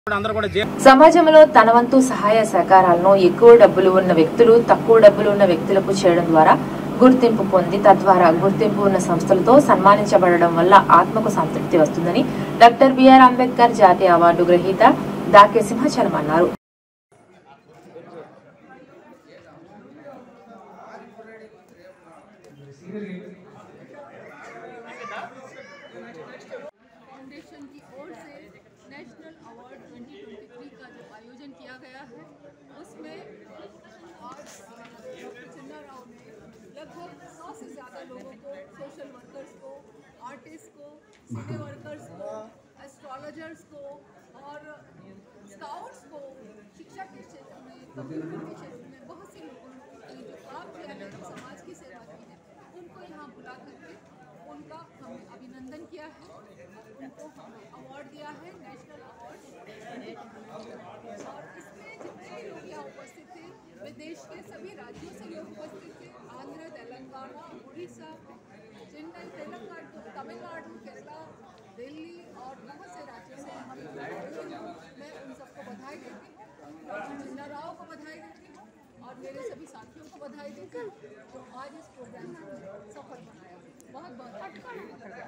సమాజంలో తన వంతు సహాయ సహకారాలను ఎక్కువ డబ్బులు ఉన్న వ్యక్తులు తక్కువ డబ్బులు ఉన్న వ్యక్తులకు చేయడం ద్వారా గుర్తింపు పొంది తద్వారా గుర్తింపు ఉన్న సంస్థలతో సన్మానించబడడం వల్ల ఆత్మకు సంతృప్తి వస్తుందని డాక్టర్ బిఆర్ అంబేద్కర్ జాతీయ అవార్డు గ్రహీత దాకే సింహాచలం అన్నారు. फाउंडेशन की ओर से नेशनल अवार्ड 2023 का जो आयोजन किया गया है उसमें आज डॉक्टर चन्ना राव ने लगभग 100 से ज़्यादा लोगों को, सोशल वर्कर्स को, आर्टिस्ट को, सिने वर्कर्स को, एस्ट्रोलॉजर्स को और स्काउट्स को, शिक्षा के क्षेत्र में, कम्युनिटी के क्षेत्र में बहुत से लोगों ने जो काम किया है, समाज की सेवा की है, उनको यहाँ बुला करके उनका हमने अभिनंदन किया है और उनको हमने अवार्ड दिया है, नेशनल अवार्ड। और इसमें जितने भी लोग यहाँ उपस्थित थे वे देश के सभी राज्यों से लोग उपस्थित थे, आंध्र, तेलंगाना, उड़ीसा, चेन्नई, तमिलनाडु, केरला, दिल्ली और बहुत से राज्यों से हम मैं उन सबको बधाई देती हूँ, डॉक्टर चन्ना राव को बधाई देती हूँ और मेरे सभी साथियों को बधाई देती हूँ जो आज इस प्रोग्राम को सफल बनाया। बहुत बहुत